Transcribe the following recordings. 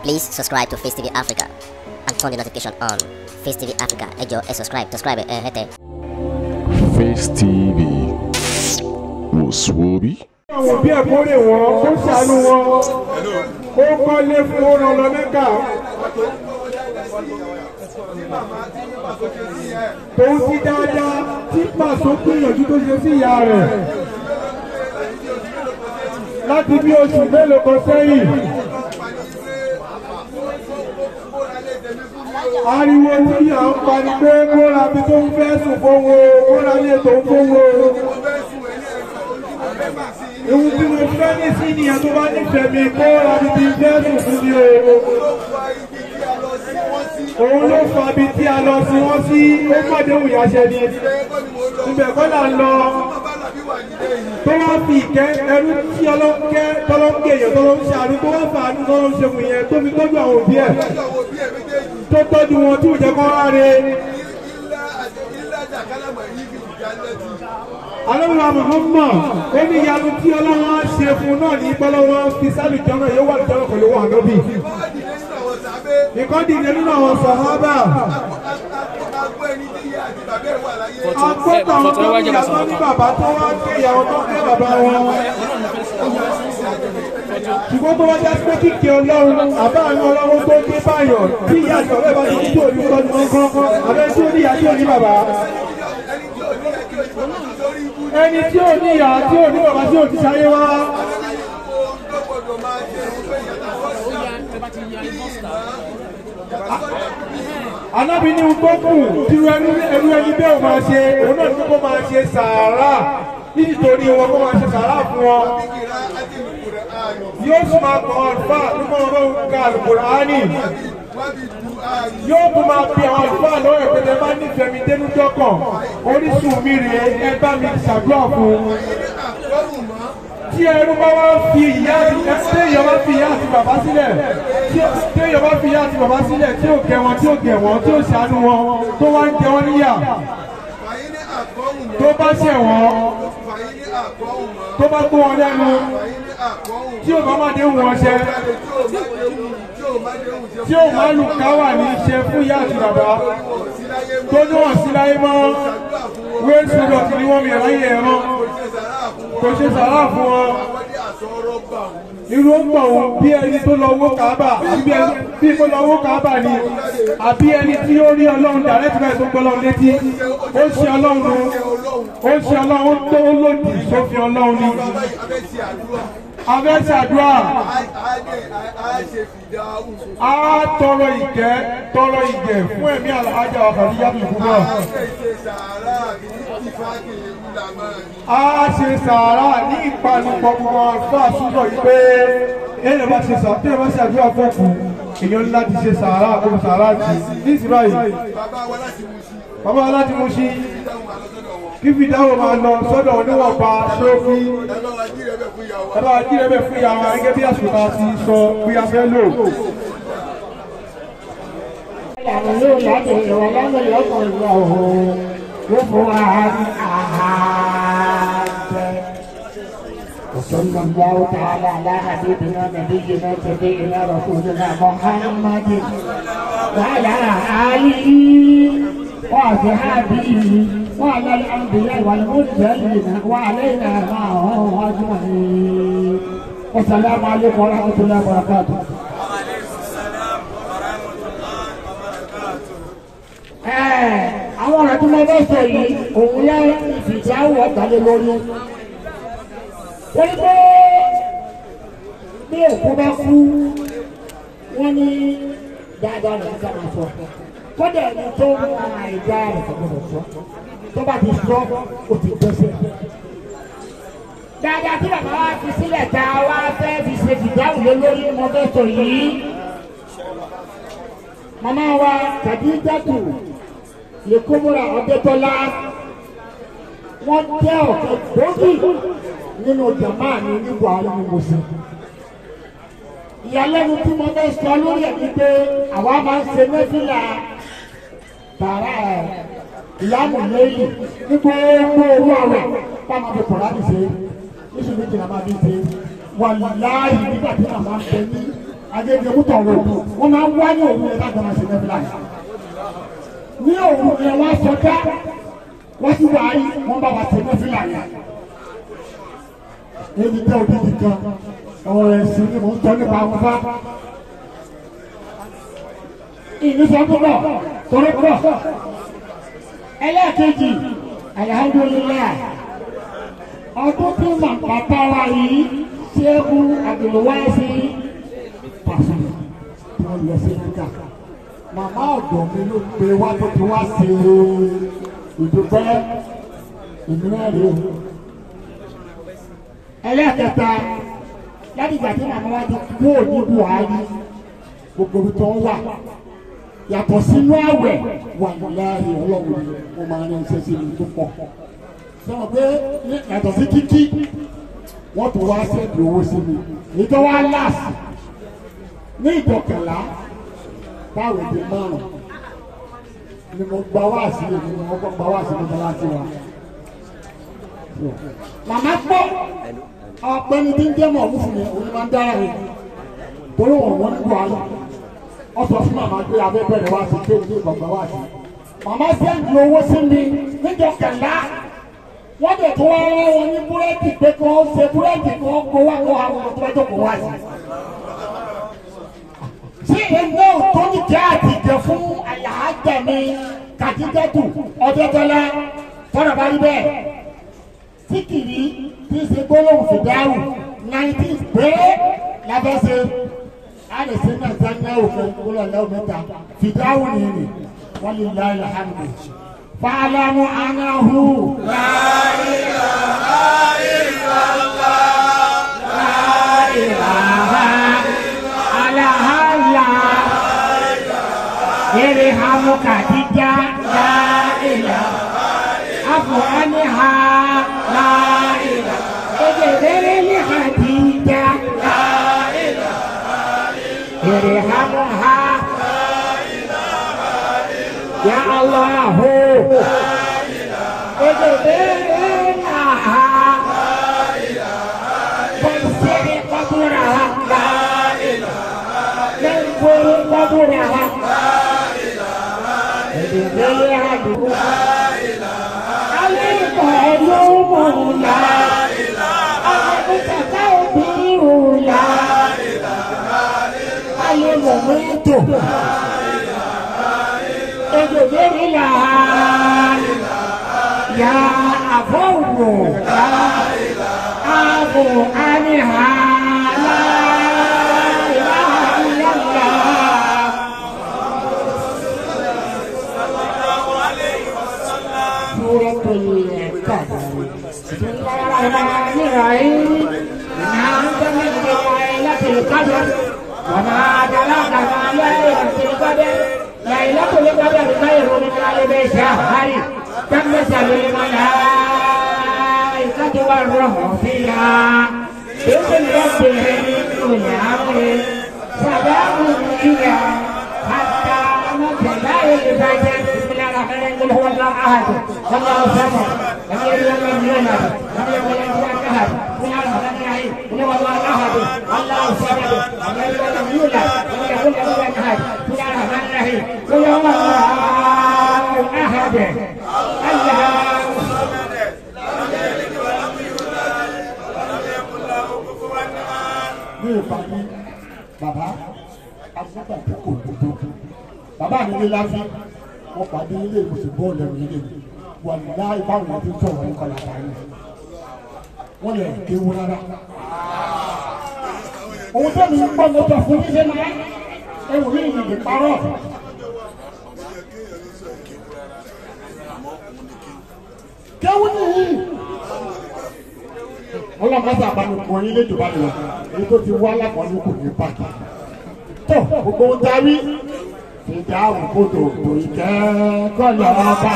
Please subscribe to Face TV Africa and turn the notification on. Face TV Africa, ẹ jọ̀ọ́ subscribe, hete. Face TV was Swoby. Àwọn òbí ẹ̀ kórè wọn, kó ṣàánú wọn, kó kọ́lé fún ọ̀rọ̀ lọ Mẹ́kà. Tòun ti dáadáa tí Pàṣọ gbìyànjú tó ṣe sí ìyá rẹ̀. Láti bí oṣù mélòó kan sẹ́yìn. Ariwo tí à ń pa ni pé kó ra bí tó ń fẹ́ sùn fowó, kó ra ilé tó ń fowó. Ewu tí mo fẹ́ ní sí ni àtọ́ bá nífẹ̀ẹ́ mi kó ra bí tí fẹ́ sùn fún mi o. Òun ló fa bí tí a lọ sí wọ́n sí ó pàdé òyàṣẹ́ ni. Ibẹ̀ kọ́ là ń lọ. Tó wá fi ìkẹ́ ẹrú tí ọlọ́kẹ́ tọ́lọ́kẹ́ èèyàn tọ́lọ́ ń ṣàánú tó wá fàánú tọ́lọ́ ń ṣe wù yẹn tó fi tọ́jú àwọn òbí ẹ̀. Tó tọ́jú wọn tí ò jẹ́ kọ́ ráre. Alọ́wọ́ Muhammad ó ní ìyanu tí Ọlọ́run á ṣe fún náà ní pẹ́lọ́wọ́ fi sálù jọ́nà yóò wà lùjọ́nà pẹ̀lú wọn ànábì. Ìkọ́ dìde nínú àwọn sàhábà. Agbọ́tà wọn tó ní ìyàtọ̀ ní bàbá tó wá ké ìyàwó tó ké bàbá wọn. Ṣùgbọ́n tó wá já sí pé kíkì Ọlọ́run àbá àwọn Ọlọ́run tó ké báyọ̀ tí ìyá àti ọ̀rẹ́ bá ti kú tó ní tọ́jú wọn kọ́kọ́ àbẹ́ tí ó ní ìyá tí ò ní bàbá. Ẹni tí ò ní ìyá tí ò ní bàbá tí ò ti sáyé wá. Anábì ní gbókù tí ẹrú ẹni bẹ́ẹ̀ máa ṣe òun náà ní kó máa ṣe sàárà nítorí wọn kó máa ṣe sàárà fún wọn. Yóò sì máa kọ́ àlùfáà nígbà wọn bá ń ka Al-Qur'ani. Yóò tún máa fi àwọn àlùfáà lọ́wọ́ ìpínlẹ̀ bá nífẹ̀ẹ́ mi dénú dọ́kàn orísun mi rèé ẹ bá mi ṣàdúrà fún un. Tí ẹrú bá wá fi ìyá téèyàn bá fi ìyá àti bàbá sílẹ̀ téèyàn bá fi ìyá àti bàbá sílẹ̀ tí ò kẹ́ wọn tí ò gẹ̀ wọ́n tí ò ṣàánú wọn tó wá ń jẹ wọ́n níyà tó bá ṣẹ̀ wọ́n tó bá gbó wọn lẹ́nu tí ò bá má dé wọn ṣe tí ò má lù káwà ní ṣe fún ìyá àti bàbá tó ní wọ́n sí láyé mọ́ wéésù lọ́tì ni wọ́n mi ráyè ẹ̀rọ kò ṣe sàrà fún wọn. Irú ń gbọ̀n òun bí ẹni tó lọ wó Káàbà bí kó lọ wó Káàbà ni àbí ẹni tí ó rí Ọlọ́run dàrẹ́tì báyìí tó gbọ́ Ọlọ́run létí ó ṣe Ọlọ́run tó lòdì sófin Ọlọ́run ni. Abẹ́ ṣàdúrà á tọrọ ìgẹ̀ fún ẹ̀mí Àlàájá Khadija Kubra. A ṣe sàárà ní ìpanupọ̀ gbogbo àlùfáà súnmọ́ yìí pé èèyàn bá ṣe sàárà tí èèyàn bá ṣe àdúrà fọ́ọ̀kù èèyàn ńlá ti ṣe sàárà gbogbo sàárà jì ní ìsìn báyìí. Bàbá wa láti Mùṣí kí fìdáwò máa lọ sọ́dọ̀ oníwọ̀nba ṣókí. Bàbá wa jí rẹ̀ fún ìyàwó gẹ́gẹ́ bí àsìkò ta ti sọ bí a fẹ́ lò. وصلى الله تعالى على حبيبنا نبينا سيدنا رسولنا محمد وعلى آله وصحبه وعلى الأنبياء والمرسلين وعلينا معهم أجمعين والسلام عليكم ورحمة الله وبركاته. àwọn ọ̀rọ̀ tí mo bá sọ yìí òun yá ìfìjà wọ̀ gbàlẹ́ lórí. Wọ́n pé bí òkú bá kú wọ́n ní dáadáa rẹ̀ ká máa sọ. Kọ́dà ẹni tó ń ra àìdá rẹ̀ kò gbọdọ̀ sọ. Tó bá ti sọ, ó ti gbẹ́sẹ̀. Dáadáa tí bàbá wa fi sílẹ̀ tá a wá fẹ́ fi ṣe fìdáhùn lé lórí mo fẹ́ sọ yìí. Màmá wa Khadijatu Kubra Ọdẹ́tọ́lá wọ́n jẹ́ ọ̀kẹ́ gbòógì nínú jàmáà ní ní Buhari ní Mùsí. Ìyàlẹ́nu tí mo fẹ́ sọ lórí ẹ̀ ní pé àwa máa ń ṣe mẹ́fìlà tààrà ìyáàmù lẹ́yìn ní gbogbo owó àwẹ̀ táwọn fi pọ̀lá ti ṣe níṣu méjì náà máa fi ṣe wà láàyè nígbà tí màmá ń bẹ ní Agége mútọ̀ rò wọ́n máa ń wá ní òun yẹn láti máa ṣe nẹ́fìlà yìí. Ní òun yẹn wọ́n sọjá wọ́n sì wá yí wọ́n bá wa ṣe nẹ́fìlà yẹn. Èyí jẹ́ òdìdí kan ọ̀rọ̀ ẹ̀sìn ni mò ń tọ́ nípa àwọn bá. Ìnísọ́gbọ́n tọ́rọ́ pọ̀. Ẹlẹ́ẹ̀kejì alhamdulillah ọdún tí bàbá wa yìí Ṣéhù Abdulwasi pàṣẹ tí wọ́n lọ sí níkà màmá ọ̀dọ̀ mi ló pe wá tó ti wá sí ìdúpẹ́ ìmíràn rèé o. Ẹlẹ́ẹ̀kẹta láti ìgbà tí màmá wa ti kú òní Buhari gbogbo ibi tó ń wà yàtọ̀ sínú àwẹ̀ wà láàyè ọlọ́run mo máa ń ṣe sí ibi tó pọ̀. Sọ pé yàtọ̀ sí kíkí wọ́n tún wá sẹ́ẹ̀dì owó sí mi èyí tó wá láàsì ní ìdọ̀kẹ̀lá báwo di márùn ni mo gba wá sí èmi ni mo gba wá sí mi láti wá. Màmá gbọ́ ọ̀pẹ́ni tí ń jẹ́ mọ̀ fún mi òun máa ń dára rẹ̀ torí wọ́n ní Buhari wọ́n sọ fún màmá pé abẹ́bẹ̀rẹ̀ wá sí pé òun ní ìgbàgbọ́ wá sí. Màmá sẹ́ẹ̀dì owó sí mi nídọ̀kẹ̀lá wọ́n dẹ̀ tó wá rán wọn ní búrẹ́dì pé kí wọ́n ṣe búrẹ́dì kí wọ́n kó wá kó àwọn ọmọ tó kó wá sí. Ṣé ẹgbẹ́ òtó ní kí àtìjẹ fún àyàájẹ mi Kàdíjátù Ọdẹ́tọ́lá tọ́nà bá rí bẹ́ẹ̀? Síkìrì tí ń ṣe gbólóhùn fìdáhù 19 péré lábẹ́sẹ̀ àdèsí náà sẹ́ńdẹ́ òfin gbólóhùn lẹ́wọ̀n mẹ́ta fìdáhù nìyí wọ́n lè la ìlànà. Fa'lamu annahu la ilaha illallah la ilaha illallah irhamu Khadija la ilaha afu anha la ilaha ejebere Khadija la ilaha irhamuha ya Allah ya abubu abu anha la ilaha illallah suratul qadr bismillahirrahmanirrahim inna min lailatul qadr wa ma adraka ma lailatul qadr lailatul qadr khairun min alfi shahr تنزل الملائكة والروح فيها بإذن ربهم من كل أمر سلام هي حتى مطلع الفجر بسم الله الرحمن الرحيم قل هو الله أحد الله الصمد لم يلد ولم يولد لم يكن له كفوا أحد بسم الله الرحمن الرحيم قل هو الله أحد الله الصمد لم يلد ولم يولد لم يكن له كفوا أحد بسم الله الرحمن الرحيم قل هو الله أحد ní ìpàdé bàbá agbábà tó kò tó bàbá mi ní láfi wọn pàdé ilé ìwòsàn bọ́ọ̀lù ẹ̀rọ ilé wà láì báwọn ti sọ̀rọ̀ nípa làbáyé wọn lè kéwu rárá. òun tó mi ń gbọ́ mo sọ fún mi ṣe máa ẹ̀rù mi ìrìnlẹ̀ parọ́. kéwu nìyí ọlọ́mọdé àbánukọ yín lè jọba lọ èyí tó ti wá lápọ̀lú kò ní pàtó tó gbogbo ń darí ìdá òkúto kò jẹ́ kọ́lọ́ ọba.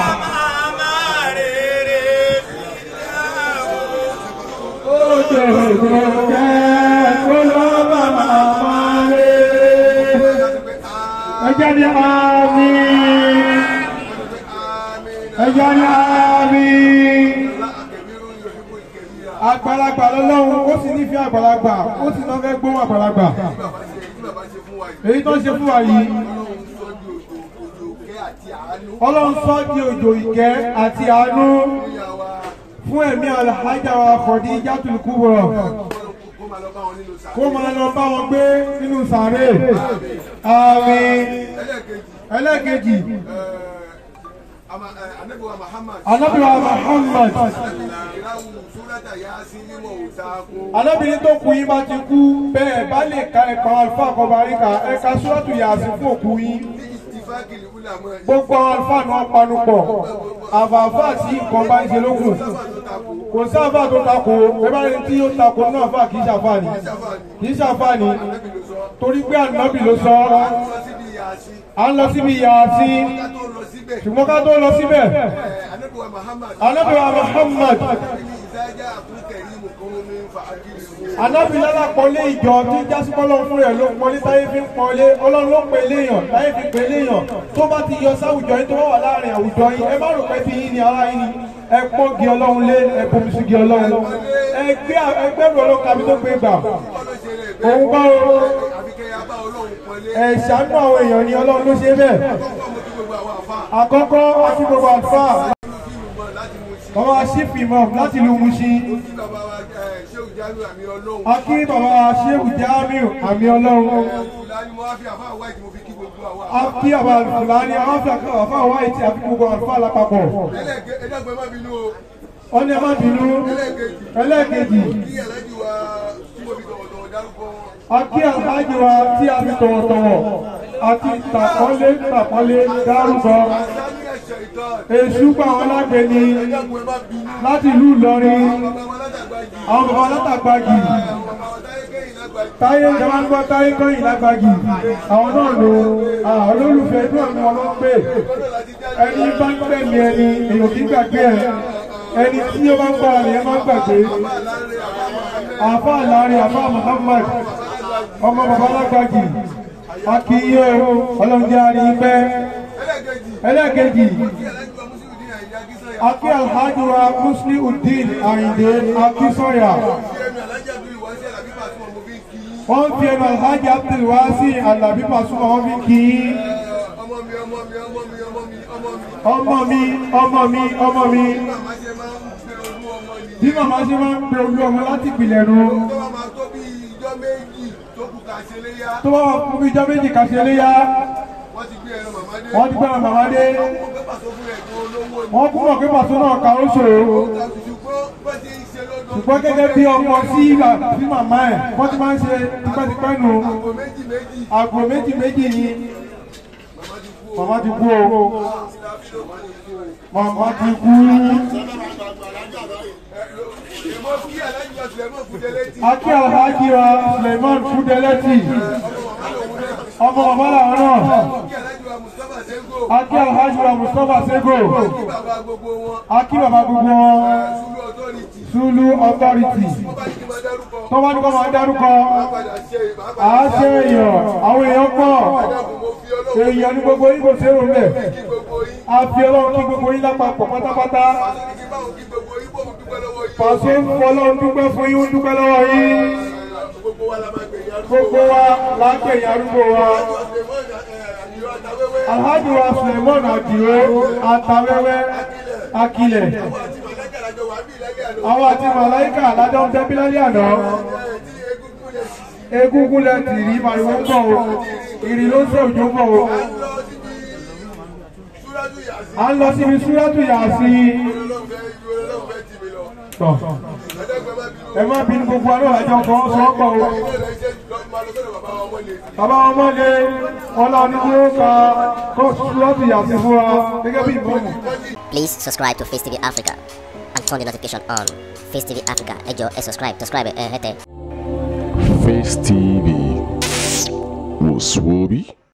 ó jẹ́ ìgbọ̀ngẹ́ kọ́lọ́ ọba màmá rẹ̀ ẹjẹ́ ní àmì ẹjẹ́ ní àmì. Àgbàlagbà lọ́lọ́run ó sì nífẹ̀ẹ́ àgbàlagbà ó sì lọ́ fẹ́ gbóhùn àgbàlagbà. èyí tó ń ṣe fún wa yìí ọlọ́run sọ di òjò ìkẹ́ àti àánú fún ẹ̀mí alhaja wa Khadijatul Kubra kó máa lọ bá wọn gbé nínú sàárè àmín. ẹlẹ́kejì anabiwa Muhammad anábìrin tó kú yín bá ti kú bẹ́ẹ̀ bá lè ka ẹ̀pà alfa kọbaríkà ẹ̀ka súrátù Yásìn fún òkú yín gbogbo alfa náà panupọ̀ àfààfà tí nǹkan bá ń ṣe lókun kò sáfà tó takò ẹbárin tí ó takò náà fà kì í ṣàfà ní torí pé ànábì ló sọ à ń lọ síbi Yásìn ṣùgbọ́n ká tó lọ síbẹ̀ anábìwa Muhammad anábì lálàpọ̀lé ìjọ tí jásípọ́lọ́ fún rẹ̀ ló pọ́lé táyé fi ń pọ́lé ọlọ́run ló pè léèyàn táyé fi pè léèyàn tó bá ti yọ sáwùjọ yín tó wà láàrin àwùjọ yín ẹ má rò pé bí yín ni ara yín ni ẹ pọ́n gi ọlọ́run lé ẹ bomi sí gi ọlọ́run ẹgbẹ́rún ọlọ́run tàbí tó gbé gbà òun bá o ẹ ṣàánú àwọn èèyàn ni ọlọ́run ló ṣe bẹ́ẹ̀ àkọ́kọ́ àti gbogbo àlùfáà bàbá aṣífìmọ̀ láti lu Mushin akí bàbá Ṣéhù Jamiu àmì ọlọ́run akí bàbá Fúlàní àwọn àfà wáyé tí a fi gbogbo àlùfáà lápapọ̀ ọ̀nà ẹ má bínú. ẹlẹ́ẹ̀kejì akí àlhájì wa tí a fi tọ̀wọ̀tọ̀wọ̀ àti tàpọ́nlé dárúkọ èṣù pa àwọn alágbè ni láti ìlú Ìlọrin àwọn bàbá látàgbàgì táyé ìjọba ń gbọ́ táyé kọ́yìn lágbàgì àwọn náà lò olólùfẹ́ inú àwọn ọmọ ló ń pè ẹni bá ń tẹ̀lé ẹni èèyàn kì í gbàgbé ẹ ẹni tí ó bá ń gbọ́ àlè ẹ máa ń gbàgbé àfá àlárí àfá Muhammad ọmọ bàbá lágbàgì akíyé ọlọ́njẹ́ àríyípẹ́. ẹlẹ́ẹ̀kejì akí alhaji wa Musliuddin Àyìndé Akínsọ́yà wọ́n fi ẹnu alhaji Abdulwasi Alabi Pasuma wọ́n fi kí ọmọ mi bí màmá ṣe máa ń pe olú ọmọ láti ìpìlẹ̀ nu tó bá wà fún ìjọ méjì kàṣẹ léyà wọ́n ti gbé ẹran màmá dé wọ́n kú mọ̀ pé pàṣẹ náà kà ó ṣòro ṣùgbọ́n gẹ́gẹ́ bí ọmọ sí màmá ẹ̀ wọ́n ti máa ń ṣe tipẹ́tipẹ́ nù àgbò méjì ni màmá ti kú o màmá ti kú. akí alhaji wa Suleiman Fudeleti ọmọ bàbá làwọn náà akí alhaji wa Mustapha Sego akí bàbá gbogbo wọn Zulu Authority tó bá ní kọ́ máa dárúkọ àáṣẹ èèyàn àwọn èèyàn pọ̀ èèyàn ní gbogbo yín kò sérò ń bẹ̀ a fi ọlọ́run kí gbogbo yín lápapọ̀ pátápátá pàṣẹ ń fọlọ́run dúpẹ́ fún yín ń dúpẹ́ lọ́wọ́ yín gbogbo wa lágbẹ̀yìn arúgbó wa alhaji wa Suleiman Adio Atawẹ́wẹ́ Akilẹ̀ àwọn àti màláìkà alájọ ń tẹ́bí lálẹ́ àná egúngún lẹ ti rí màrìwó ń bọ̀ o ìrì ló ń sọ òjò ń bọ̀ o à ń lọ síbi súrátù Yásìn ẹ má bínú gbogbo àlọ́ àjọ kan sọ́kọ̀ o bàbá ọmọ lè ọlá onígbó ka kó súrátù Yásìn fún wa gẹ́gẹ́ bí ìbọ̀mù. Please subscribe to Face TV Africa and turn the notification on. Face TV Africa, ẹ jọ̀ọ́ ẹ subscribe hẹ́tẹ̀. Face TV was Swoby.